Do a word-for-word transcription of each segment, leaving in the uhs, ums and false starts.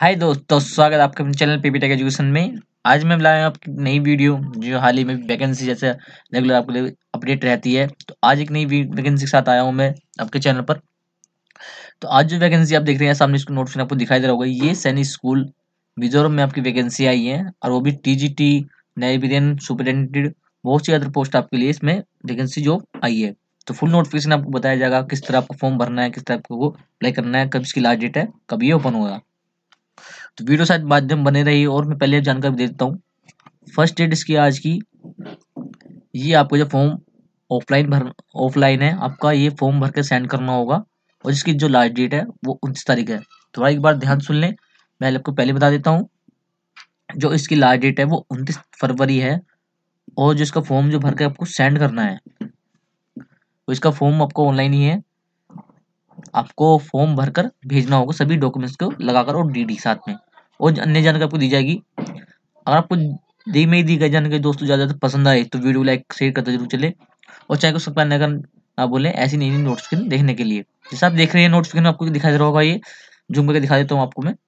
हाय दोस्तों, स्वागत है आपके अपने चैनल पीपी टेक एजुकेशन में। आज मैं लाया हूं आपकी नई वीडियो जो हाल ही में वैकेंसी जैसे रेगुलर आपके लिए अपडेट रहती है। तो आज एक नई वैकेंसी के साथ आया हूं मैं आपके चैनल पर। तो आज जो वैकेंसी आप देख रहे हैं सामने, इसको नोटिफिकेशन आपको दिखाई दे रहा होगा। ये सैनिक स्कूल मिजोरम में आपकी वैकेंसी आई है, और वो भी टीजीटी, लाइब्रेरियन सुपरिटेंडेंट, बहुत सी अदर पोस्ट आपके लिए इसमें वैकेंसी जो आई है। तो फुल नोटिफिकेशन आपको बताया जाएगा, किस तरह आपको फॉर्म भरना है, किस तरह आपको अप्लाई करना है, कब इसकी लास्ट डेट है, कब ये ओपन होगा। तो वीडियो शायद माध्यम बने रही, और मैं पहले जानकारी दे देता हूँ। फर्स्ट डेट इसकी आज की, ये आपको जो फॉर्म ऑफलाइन भर ऑफलाइन है आपका, ये फॉर्म भर के सेंड करना होगा, और इसकी जो लास्ट डेट है वो उनतीस तारीख है। थोड़ा एक बार ध्यान सुन लें, मैं आपको पहले बता देता हूँ। जो इसकी लास्ट डेट है वो उनतीस फरवरी है, और जो इसका फॉर्म जो भर के आपको सेंड करना है, तो इसका फॉर्म आपको ऑनलाइन ही है। आपको फॉर्म भरकर भेजना होगा सभी डॉक्यूमेंट्स को लगाकर, और डीडी साथ में, और अन्य जानकारी आपको दी जाएगी। अगर आपको दी में दी गई जानकारी दोस्तों ज़्यादा पसंद आए तो वीडियो लाइक शेयर करते जरूर चले, और चैनल को सब्सक्राइब न करना ना बोले ऐसी नई नई नोटिफिकेशन देखने के लिए। जैसे आप देख रहे हैं नोटिफिकेशन आपको दिखाई दे रहा होगा, ये जूम करके दिखा देता हूँ आपको मैं।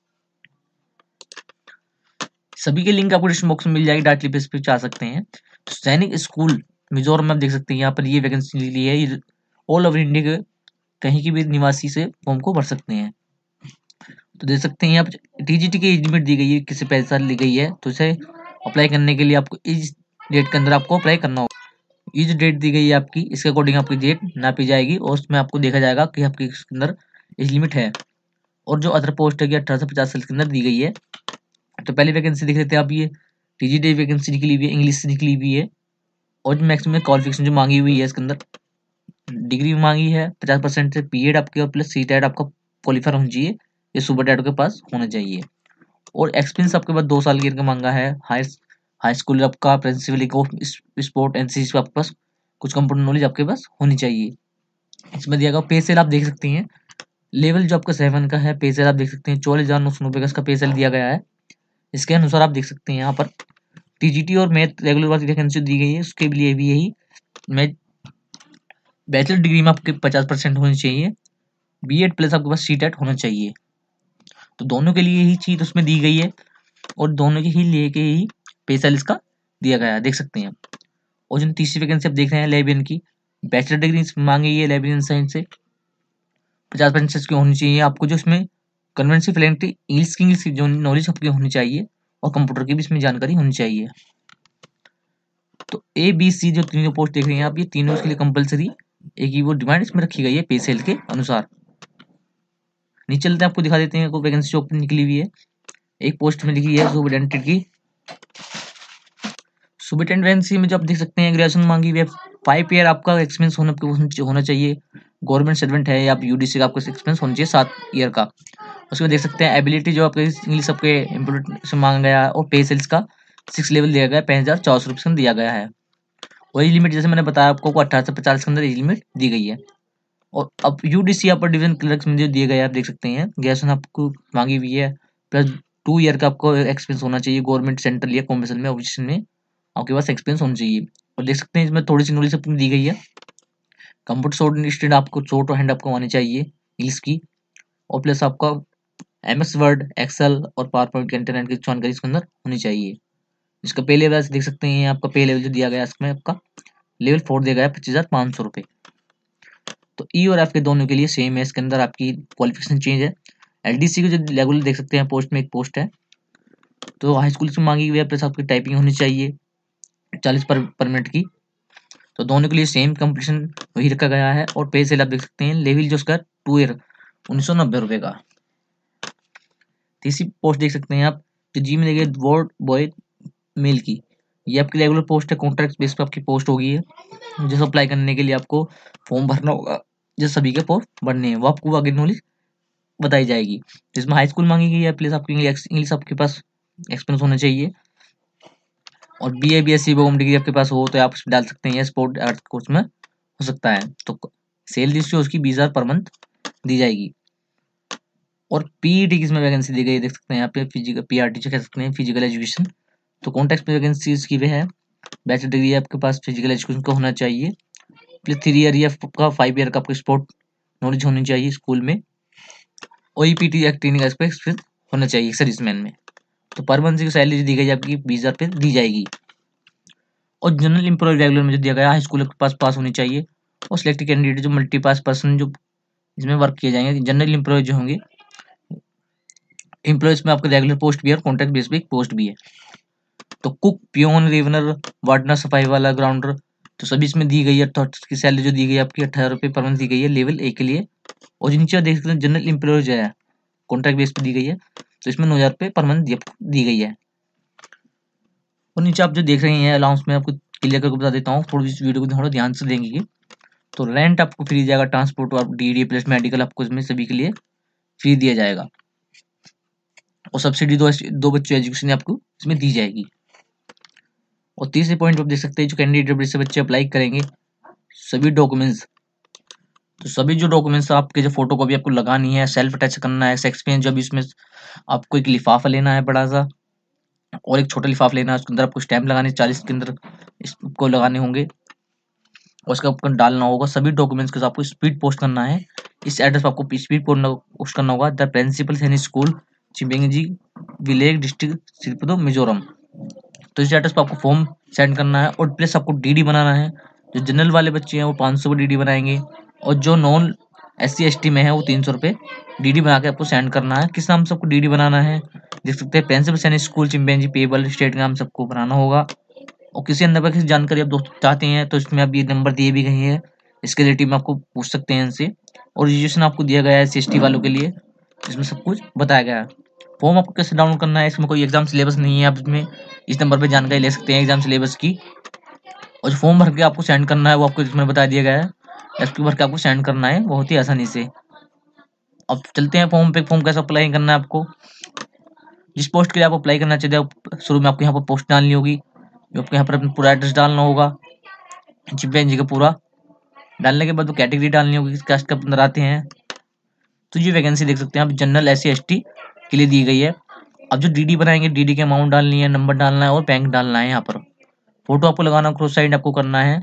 सभी के लिंक आपको डिस्क्रिप्शन बॉक्स में मिल जाएगी, डायरेक्टली पेज पे जा सकते हैं। तो सैनिक स्कूल मिजोरम में आप देख सकते हैं, यहाँ पर ये वैकेंसी ली है। ऑल ओवर इंडिया के कहीं की भी निवासी से फॉर्म को भर सकते हैं। तो देख सकते हैं यहाँ पर टीजीटी की एज लिमिट दी गई है, किसी पैसा ली गई है। तो इसे अप्लाई करने के लिए आपको इस डेट के अंदर आपको अप्लाई करना होगा। ये जो डेट दी गई है आपकी, इसके अकॉर्डिंग आपकी डेट नापी जाएगी, और उसमें आपको देखा जाएगा कि आपके इसके अंदर एज लिमिट है। और जो अदर पोस्ट है कि अठारह से पचास साल के अंदर दी गई है। तो पहली वैकेंसी देख लेते हैं आप, ये टीजीटी वैकेंसी निकली हुई है, इंग्लिश से निकली हुई है। और जो मैक्सिमम क्वालिफिकेशन जो मांगी हुई है इसके अंदर, डिग्री मांगी है पचास परसेंट से, पी एड आपके और प्लस सी टेट आपका क्वालिफाई होना चाहिए, ये सुपर टेट के पास होना चाहिए। और एक्सपीरियंस आपके पास दो साल की इनका मांगा है। हाई हाई स्कूल आपका प्रिंसिपल ऑफ स्पोर्ट एनसीसी आपके पास कुछ कंप्यूटर नॉलेज आपके पास होनी चाहिए। इसमें दिया गया पे सेल आप देख सकते हैं, लेवल जो आपका सेवन का है, पे सेल आप देख सकते हैं चौवालीस हजार नौ सौ नब्बे का इसका पे सेल दिया गया है। इसके अनुसार आप देख सकते हैं यहाँ पर टीजीटी और मैथ रेगुलर वाली वैकेंसी दी गई है, उसके लिए भी यही मैथ बैचलर डिग्री में आपके पचास परसेंट होनी चाहिए, बी एड प्लस आपके पास सी टेट होना चाहिए। तो दोनों के लिए यही चीज उसमें दी गई है, और दोनों के ही लेके ही पे सेल इसका दिया गया है, देख सकते हैं। और जो तीसरी वैकेंसी आप देख रहे हैं लाइब्रेरियन की, बैचलर डिग्री मांगी है लाइब्रेरियन साइंस से, पचास परसेंट की होनी चाहिए आपको। जो इसमें कन्वेंसी फ्लुएंट इंग्लिश की इंग्लिश जो नॉलेज आपकी होनी चाहिए, और कंप्यूटर की भी इसमें जानकारी होनी चाहिए। तो ए बी सी जो तीनों पोस्ट देख रहे हैं आप, ये तीनों इसके लिए कंपलसरी एक ही वो डिमांड इसमें रखी गई है पे सेल के अनुसार। नीचे चलते हैं, आपको दिखा देते हैं, कोई वैकेंसी ओपन निकली हुई है। एक पोस्ट में लिखी है सुपरिटेंडेंट की। सुपरिटेंडेंट वैकेंसी में जो आप देख सकते हैं ग्रेजुएशन मांगी हुई है, फाइव ईयर आपका एक्सपीरियंस होना होना चाहिए, गवर्नमेंट सर्वेंट है या आप यूडीसी का आपका एक्सपीरियंस होना चाहिए सात ईयर का। उसमें देख सकते हैं एबिलिटी जो आपके इंग्लिश आपके इम्प्रूव से मांगा गया है, और पे सेल्स का सिक्स लेवल दिया गया है, पैंतीस हजार चार सौ रुपये दिया गया है। वही लिमिट जैसे मैंने बताया आपको, अठारह से पचास के अंदर एज लिमिट दी गई है। और अब यूडीसी अपर डिवीजन क्लर्क में जो दिए गए आप देख सकते हैं, ग्रेजुएशन आपको मांगी हुई है, प्लस टू ईयर का आपको एक्सपीरियंस होना चाहिए, गवर्नमेंट सेंट्रल या कॉमर्शियल में ऑफिस में आपके पास एक्सपीरियंस होना चाहिए। और देख सकते हैं इसमें थोड़ी सी नॉलेज अपनी दी गई है। कंप्यूटर स्टूडेंट आपको शॉर्ट और हैंड आपको आनी चाहिए इंग्लिश की, और प्लस आपका एम एस वर्ड, एक्सेल और पावर पॉइंट के इंटरनेट की जानकारी इसके अंदर होनी चाहिए। इसका पे लेवल देख सकते हैं, आपका पे लेवल जो दिया गया है इसमें आपका लेवल फोर दिया गया है, पच्चीस हजार पाँच सौ रुपये। तो ई और एफ के दोनों के लिए सेम है, इसके अंदर आपकी क्वालिफिकेशन चेंज है। एलडीसी के जो रेगुलर देख सकते हैं पोस्ट में एक पोस्ट है, तो हाई स्कूल से मांगी हुई है, प्लस आपकी टाइपिंग होनी चाहिए चालीस पर, पर मिनट की। तो दोनों के लिए सेम कंपटीशन वही रखा गया है। और पे सेल आप देख सकते हैं, लेवल जो उसका टू ईयर उन्नीस सौ नब्बे रुपये का। तीसरी पोस्ट देख सकते हैं आप, जो जी में देखिए वार्ड बॉय मेल की, ये आपकी रेगुलर पोस्ट है, कॉन्ट्रैक्ट बेस पर आपकी पोस्ट होगी है। जिस अप्लाई करने के लिए आपको फॉर्म भरना होगा, जो सभी के पोस्ट भरने हैं, वो आपको आगे नॉलेज बताई जाएगी। जिसमें हाई स्कूल मांगी गई है, प्लस आपकी इंग्लिश आपके पास एक्सपीरियंस होना चाहिए, और B A B S C home degree आपके पास हो तो आप उसमें डाल सकते हैं, स्पोर्ट आर्ट कोर्स में हो सकता है। तो सेल जिससे उसकी बीस हजार पर मंथ दी जाएगी। और पीईटी की इसमें वैकेंसी दी गई है, देख सकते हैं यहाँ पे फिजिकल पीआरटी कह सकते हैं, फिजिकल एजुकेशन। तो कॉन्टेक्स्ट में वैकेंसी इसकी वे है, बैचलर डिग्री आपके पास फिजिकल एजुकेशन का होना चाहिए, प्लस थ्री ईयर या का फाइव ईयर का आपको स्पोर्ट नॉलेज होनी चाहिए स्कूल में, और ईपीटी ट्रेनिंग का एक्सपीरियंस होना चाहिए सर्विसमैन में। तो पर मंथ की सैलरी दी गई आपकी बीस हजार रुपये दी जाएगी। और जनरल एम्प्लॉय रेगुलर में जो दिया गया हाई स्कूल के पास पास होनी चाहिए। और सिलेक्टेड कैंडिडेट जो मल्टी पास पर्सन जो इसमें वर्क किए जाएंगे, जनरल एम्प्लॉय जो होंगे, एम्प्लॉयज में आपका रेगुलर पोस्ट भी है और कॉन्ट्रैक्ट बेस पे पोस्ट भी है। तो कुक, पियोन, रिवनर, वार्डनर, सफाई वाला, ग्राउंडर, तो सभी इसमें दी गई है। तो इसकी सैलरी जो दी गई है आपकी अठारह रुपये पर मंथ दी गई है लेवल ए के लिए। और नीचे देख सकते हैं जनरल एम्प्लॉय जो है कॉन्ट्रैक्ट बेस पे दी गई है, तो इसमें नौ हजार रुपये पर मंथ दी गई है। और नीचे आप जो देख रहे हैं अलाउंस में आपको क्लियर करके बता देता हूँ, थोड़ी इस वीडियो को थोड़ा ध्यान से देंगे। तो रेंट आपको फ्री जाएगा, ट्रांसपोर्ट और डी डी प्लस मेडिकल आपको इसमें सभी के लिए फ्री दिया जाएगा। और सब्सिडी दो दो बच्चों एजुकेशन आपको इसमें दी जाएगी। और तीसरे पॉइंट आप देख सकते हैं जो कैंडिडेट से बच्चे अप्लाई करेंगे सभी डॉक्यूमेंट्स, तो सभी जो डॉक्यूमेंट्स आपके जो फोटो कॉपी आपको लगानी है, सेल्फ अटैच करना है, एक्सपीरियंस जब इसमें आपको एक लिफाफा लेना है बड़ा सा और एक छोटा लिफाफा लेना है, उसके अंदर आपको स्टैम्प लगाने चालीस के अंदर इसको लगाने होंगे और उसका आपको डालना होगा। सभी डॉक्यूमेंट्स के साथ आपको स्पीड पोस्ट करना है। इस एड्रेस पर आपको स्पीड पोस्ट करना होगा, द प्रिंसिपल सैनिक school, Chimbenji village, district Shripur, Mizoram. तो इस एड्रेस पर आपको फॉर्म सेंड करना है और प्लस आपको डीडी बनाना है। जो जनरल वाले बच्चे हैं वो पाँच सौ डीडी बनाएंगे और जो non S C S T में है वो तीन सौ रुपये डीडी बना के आपको सेंड करना है। किस नाम से आपको डीडी बनाना है देख सकते हैं, प्रिंसिपल सैनिक स्कूल चिंबेंजी पेबल स्टेट का नाम सबको बनाना होगा। और किसी अंदर पर किसी जानकारी आप दोस्त चाहते हैं तो इसमें आप ये नंबर दिए भी गए हैं, इसके रिलेटिव में आपको पूछ सकते हैं इनसे। और रजिस्ट्रेशन आपको दिया गया है सी एस टी वालों के लिए, इसमें सब कुछ बताया गया है। फॉर्म आपको कैसे डाउनलोड करना है, इसमें कोई एग्जाम सिलेबस नहीं है, आप इसमें इस नंबर पे जानकारी ले सकते हैं एग्जाम सिलेबस की। और जो फॉर्म भर के आपको सेंड करना है वो आपको इसमें बता दिया गया है, इसको भर के आपको सेंड करना है बहुत ही आसानी से। अब चलते हैं फॉर्म पे, फॉर्म कैसे अप्लाई करना है आपको। जिस पोस्ट के लिए आप अप्लाई करना चाहते हैं शुरू में आपको यहाँ पर पोस्ट डालनी होगी, जो आपको यहाँ पर अपना पूरा एड्रेस डालना होगा, चिंबेंजी का पूरा डालने के बाद वो कैटेगरी डालनी होगी किस कास्ट के अंदर आते हैं। तो ये वैकेंसी देख सकते हैं आप general S C S T के लिए दी गई है। अब जो डीडी बनाएंगे डीडी के अमाउंट डालनी है, नंबर डालना है और बैंक डालना है। यहाँ पर फोटो आपको लगाना, क्रॉस साइड आपको करना है।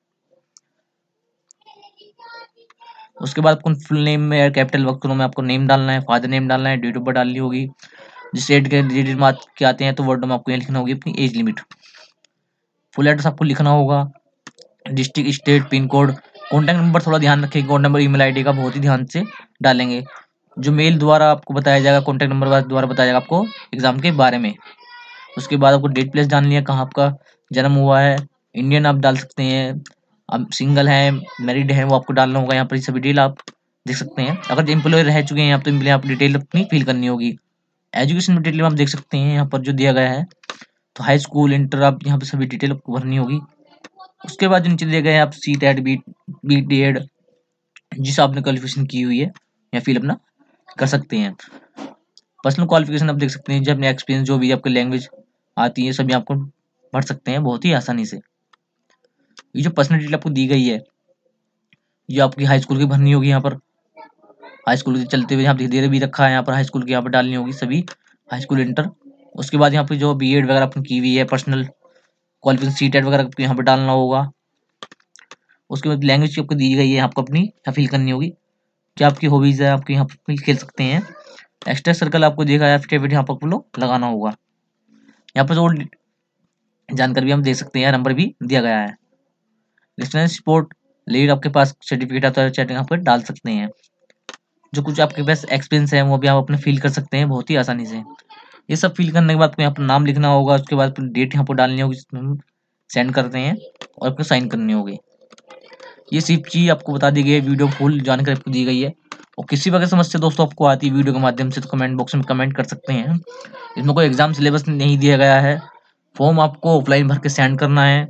उसके बाद आपको फुल नेम में कैपिटल अक्षरों में आपको नेम डालना है, फादर नेम डालना है, डेट ऑफ बर्थ डालनी होगी। जिस एड के डिजिट मार्क के आते हैं तो वर्ड में आपको यहाँ लिखना होगी अपनी एज लिमिट। फुल एड्रेस आपको लिखना होगा, district, state, pin code, contact number थोड़ा ध्यान रखिए, कॉन्टैक्ट नंबर ईमेल आईडी का बहुत ही ध्यान से डालेंगे। जो मेल द्वारा आपको बताया जाएगा, कॉन्टैक्ट नंबर द्वारा बताया जाएगा आपको एग्जाम के बारे में। उसके बाद आपको डेट प्लेस डालनी है, कहाँ आपका जन्म हुआ है, इंडियन आप डाल सकते हैं, आप सिंगल हैं, मैरिड हैं, वो आपको डालना होगा। यहाँ पर सभी डिटेल आप देख सकते हैं। अगर एम्प्लॉय रह चुके हैं यहाँ तो एम्प्लॉय आप डिटेल अपनी फिल करनी होगी। एजुकेशन डिटेल में आप देख सकते हैं यहाँ पर जो दिया गया है, तो हाई स्कूल, इंटर, आप यहाँ पर सभी डिटेल आपको भरनी होगी। उसके बाद जो नीचे दिए गए हैं आप C TET, B B D Ed जिस आपने क्वालिफिकेशन की हुई है या फिर अपना कर सकते हैं। पर्सनल क्वालिफिकेशन आप देख सकते हैं, जब अपने एक्सपीरियंस जो भी आपकी लैंग्वेज आती है सभी आपको भर सकते हैं बहुत ही आसानी से। ये जो पर्सनल डिटेल आपको दी गई है ये आपकी हाई स्कूल की भरनी होगी। यहाँ पर हाई स्कूल के चलते हुए यहाँ धीरे धीरे भी रखा है, यहाँ पर हाई स्कूल की यहाँ पर डालनी होगी सभी, हाई स्कूल, इंटर। उसके बाद यहाँ पर जो बी एड वगैरह आपने की हुई है, पर्सनल क्वालिफिकेशन सी टेट वगैरह यहाँ पर डालना होगा। उसके बाद लैंग्वेज आपको दी गई है, आपको अपनी यहाँ फिल करनी होगी। क्या आपकी हॉबीज है आपकी यहाँ पर खेल सकते हैं। एक्स्ट्रा सर्कल आपको देखा है, एफिडेविट यहाँ पर लोग लगाना होगा। यहाँ पर जो जानकारी भी हम दे सकते हैं, नंबर भी दिया गया है। डिस्टेंस स्पोर्ट लीड आपके पास सर्टिफिकेट आता है, चैट यहाँ पर डाल सकते हैं। जो कुछ आपके पास एक्सपीरियंस है वो भी आप अपने फिल कर सकते हैं बहुत ही आसानी से। ये सब फिल करने के बाद आपको यहाँ पर नाम लिखना होगा, उसके बाद डेट यहाँ पर डालनी होगी जिसमें हम सेंड करते हैं और आपको साइन करनी होगी। ये सिर्फ चीज आपको बता दी गई है, वीडियो फुल जानकारी आपको दी गई है। और किसी वजह समस्या दोस्तों आपको आती है वीडियो के माध्यम से तो कमेंट बॉक्स में कमेंट कर सकते हैं। इसमें कोई एग्जाम सिलेबस नहीं दिया गया है। फॉर्म आपको ऑफलाइन भर के सेंड करना है।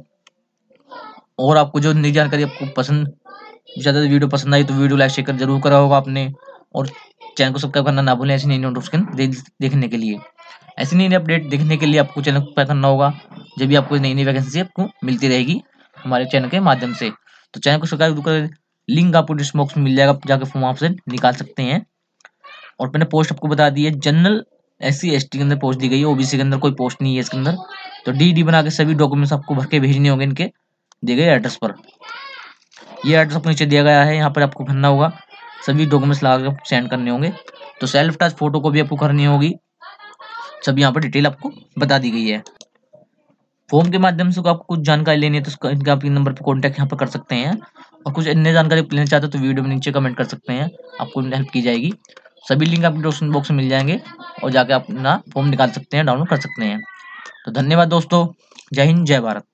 और आपको जो नई जानकारी आपको पसंद ज़्यादा वीडियो पसंद आई तो वीडियो लाइक शेयर जरूर करा होगा आपने, और चैनल को सब्सक्राइब करना ना भूलें ऐसी नई नोटिफिकेशन दे, देखने के लिए। ऐसी नई नई अपडेट देखने के लिए आपको चैनल को सब्सक्राइब करना होगा, जब भी आपको नई नई वैकेंसी आपको मिलती रहेगी हमारे चैनल के माध्यम से। तो चैनल को सब्सक्राइब कर, लिंक आपको डिस्क्रिप्शन बॉक्स में मिल जाएगा, जाकर फॉर्म आप से निकाल सकते हैं। और मैंने पोस्ट आपको बता दी है, general S C S T के अंदर पोस्ट दी गई है, ओबीसी के अंदर कोई पोस्ट नहीं है इसके अंदर। तो डी डी बना के सभी डॉक्यूमेंट्स आपको भर के भेजने होंगे इनके दिए गए एड्रेस पर। ये एड्रेस आपको नीचे दिया गया है, यहाँ पर आपको भरना होगा, सभी डॉक्यूमेंट्स लगा कर सेंड करने होंगे। तो सेल्फ टच फोटो को भी आपको करनी होगी, सब यहाँ पर डिटेल आपको बता दी गई है। फॉर्म के माध्यम से आपको कुछ जानकारी लेनी है तो इनका आप नंबर पर कॉन्टैक्ट यहाँ पर कर सकते हैं, और कुछ अन्य जानकारी लेना चाहते हो तो वीडियो में नीचे कमेंट कर सकते हैं, आपको हेल्प की जाएगी। सभी लिंक आपको डिस्क्रिप्शन बॉक्स में मिल जाएंगे और जाके आप अपना फॉर्म निकाल सकते हैं, डाउनलोड कर सकते हैं। तो धन्यवाद दोस्तों, जय हिंद जय भारत।